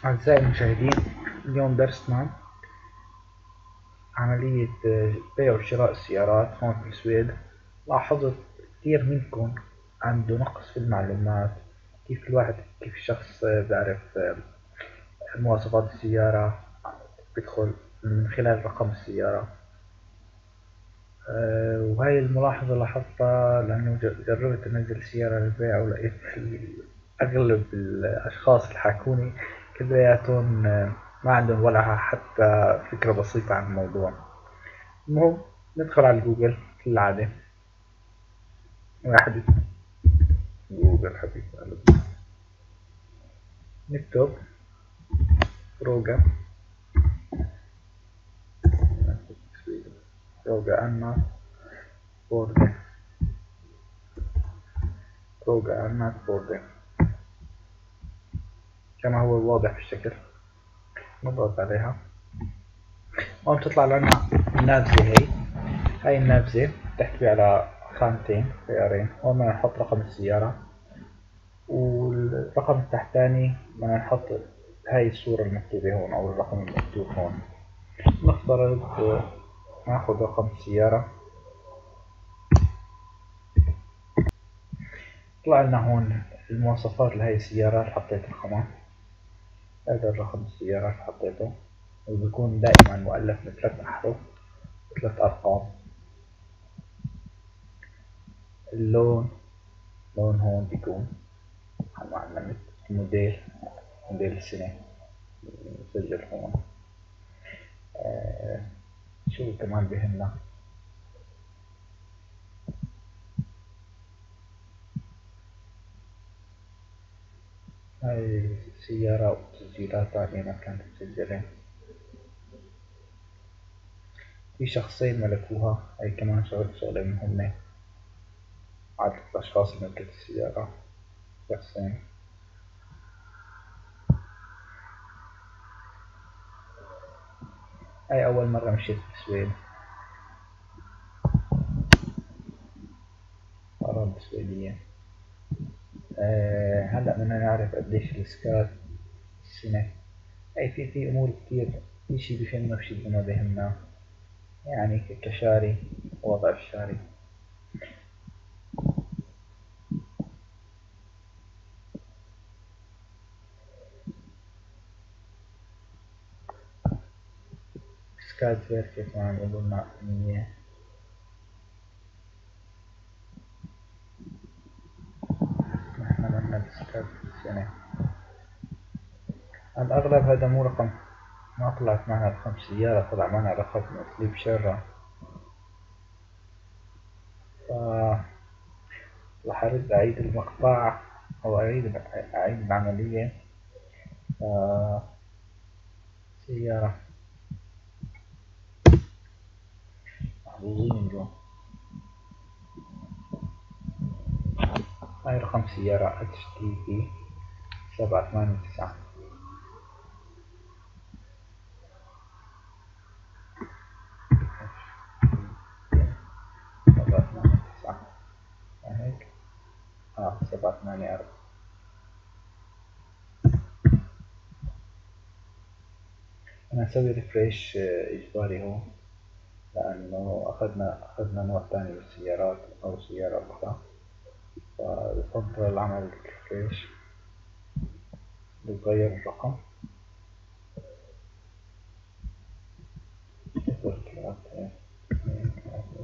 أعزائي المشاهدين، اليوم درسنا عملية بيع وشراء السيارات هون في السويد. لاحظت كثير منكم عنده نقص في المعلومات، كيف الشخص بيعرف مواصفات السيارة، بيدخل من خلال رقم السيارة. وهاي الملاحظة لاحظتها لأنه جربت أنزل سيارة للبيع ولقيت أغلب الأشخاص اللي حاكوني كلياتهم ما عندهم ولا حتى فكرة بسيطة عن الموضوع. المهم ندخل على جوجل كالعادة. واحد جوجل حبيب قلبي، نكتب روجا روجا أنا بوردي روجا أنا بوردي كما هو واضح في الشكل. نضغط عليها، هون تطلع لنا النافذة. هاي النافذة تحتوي على خانتين خيارين. هون بدنا نحط رقم السيارة، والرقم التحتاني بدنا نحط هاي الصورة المكتوبة هون أو الرقم المكتوب هون. نفترض ناخذ رقم السيارة. طلع لنا هون المواصفات لهي السيارة، حطيت رقمها. هذا الرقم السيارة حطيته، وبيكون دائما مؤلف من 3 أحرف و3 أرقام. اللون، لون هون بيكون علامة الموديل، موديل السنة مسجل هون. شو كمان بهمنا؟ هاي السيارة وتسجيلاتها أينما كانت مسجلة. في شخصين ملكوها، هاي كمان شغلة مهمة. عدد الأشخاص اللي ملكت السيارة شخصين. هاي أول مرة مشيت في السويد، أراضي سويدية. هلأ بدنا نعرف قديش السكات السنة. هاي في أمور كتير، في شي بيهمنا وفي شي ما بيهمنا، يعني كشاري، وضع الشاري. سكات فيركي كمان يقولنا 100. نحن بدنا السكات السنة. على الأغلب هذا مو رقم، ما طلعت معنا رقم سيارة، طلع معنا رقم سليب شرة. ف راح أرد أعيد المقطع أو أعيد العملية. سيارة، محظوظين اليوم. هاي رقم سيارة HTP 789. 789 هيك. 784. أنا أسوي ريفريش إجباري هو، لأنه أخذنا نوع ثاني من السيارات أو سيارة أخرى، فيفضل العمل ريفريش لتغير الرقم. 0 3 2 3.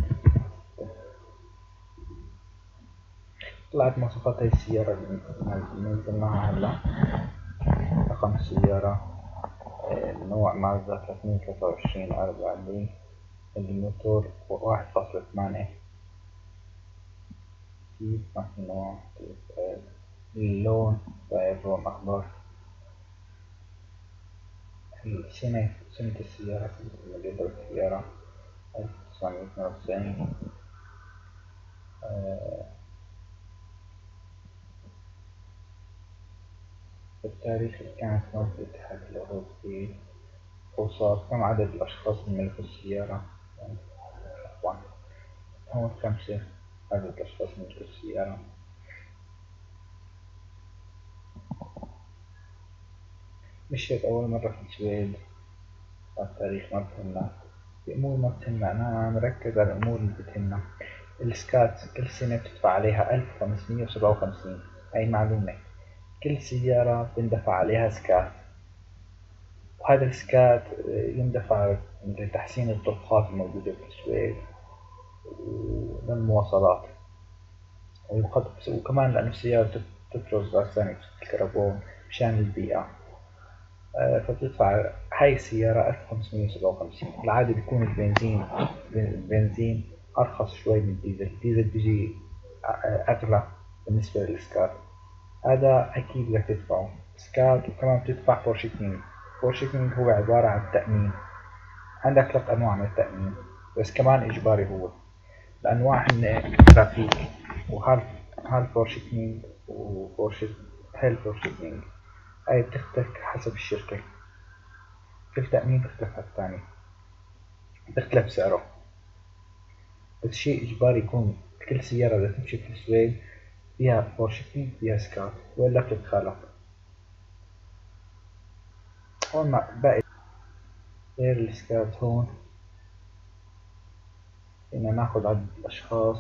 طلعت مواصفات هاي السيارة اللي نزلناها هلا. رقم السيارة، النوع مازدا 323 4 الموتور 1.8. كيف النوع، اللون لون أخضر. سنة السيارة، سنة موديل السيارة 1992. التاريخ اللي كانت هون في الاتحاد الأوروبي. أوصاف، كم عدد الأشخاص اللي ملكوا السيارة. عفوا، هون 5 عدد الأشخاص اللي ملكوا السيارة. مشيت أول مرة في السويد. التاريخ ما بهمنا، في أمور ما بتهمنا، أنا مركز على الأمور اللي بتهمنا. السكات كل سنة بتدفع عليها 1557. هاي معلومة. كل سيارة بندفع عليها سكات، وهذا السكات يندفع لتحسين الطرقات الموجودة في السويد وللمواصلات، وكمان لأنه السيارة تفرز غاز الكربون مشان البيئة. فبتدفع هاي السيارة 1557. العادي بيكون البنزين أرخص شوي من الديزل. الديزل بيجي أغلى بالنسبة للسكات. هذا أكيد بدك تدفعه سكات. وكمان بتدفع فورشيكينج. فورشيكينج هو عبارة عن التأمين. عندك 3 أنواع من التأمين، بس كمان إجباري هو. الأنواع هن ترافيك، وهالفورشيكينج هالفورشيكينج. هاي بتختلف حسب الشركة. كل تأمين بيختلف عن الثاني، بيختلف سعره. بس شيء إجباري يكون كل سيارة بدها تمشي في السويد فيها فورشيكينج فيها سكات، وإلا بتتخالف. هون باقي غير السكات هون إن ناخد عدد الأشخاص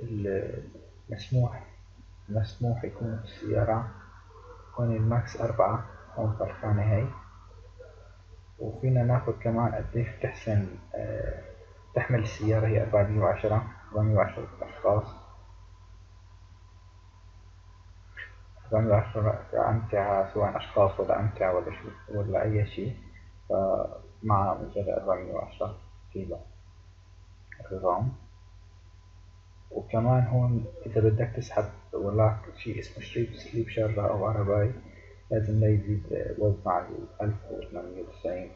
المسموح يكونوا في السيارة. هون الماكس 4، هون فرقانة هاي. وفينا ناخد كمان قديش تحمل السيارة. هي 410 أشخاص. 410 أمتعة، سواء أشخاص ولا أمتعة ولا شيء ولا أي شيء، فمع مجرد 410 كيلو الرام. وكمان هون إذا بدك تسحب وراك شي اسمه سليب شارة أو عرباي، لازم لا يزيد وزنه عن 1890.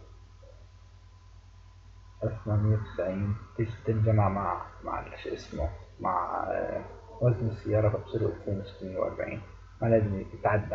1890 تنجمع مع شو اسمه مع وزن السيارة، فبصير 2640. ما لازم يتعدى.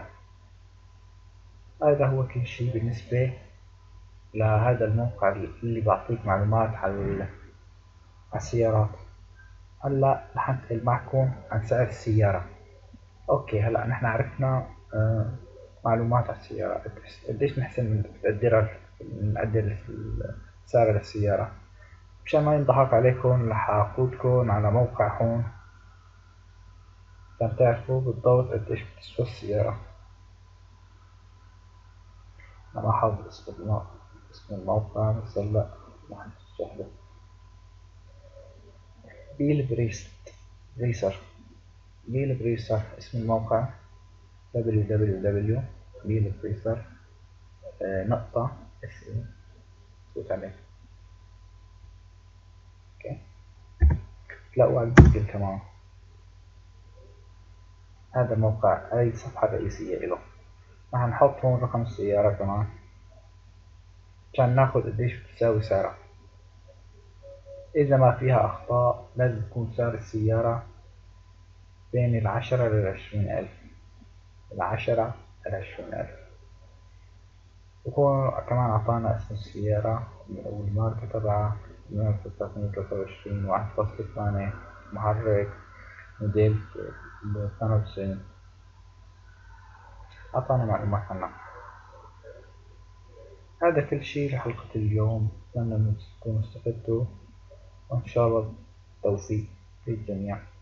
هذا هو كل شي بالنسبة لهذا الموقع اللي بعطيك معلومات على السيارات. هلا رح انتقل معكم عن سعر السيارة. اوكي، هلا نحن عرفنا معلومات عن السيارة. قديش نحسن نقدر سعر السيارة. مشان ما ينضحك عليكم رح اقودكم على موقع هون عشان تعرفوا بالضبط قديش بتسوى السيارة. انا ما حافظ اسم الموقع، بس هلا رح نفتح له. بيل بريسر. بيل بريسر اسم الموقع. www.بيلبريسر نقطة SE. دوس عليه. اوكي، تلاقوا على جوجل كمان. هذا الموقع، هاي الصفحة الرئيسية له. راح نحط هون رقم السيارة كمان عشان ناخد قديش بتساوي سعرها. إذا ما فيها أخطاء لازم يكون سعر السيارة بين 10 ل20 ألف. 10 ل20 ألف. وهون كمان أعطانا اسم السيارة والماركة تبعها 323 1.8 محرك موديل 92. أعطانا معلومات عنها. هذا كل شي لحلقة اليوم. أتمنى أن تكونوا استفدتوا، وإن شاء الله التوفيق للجميع.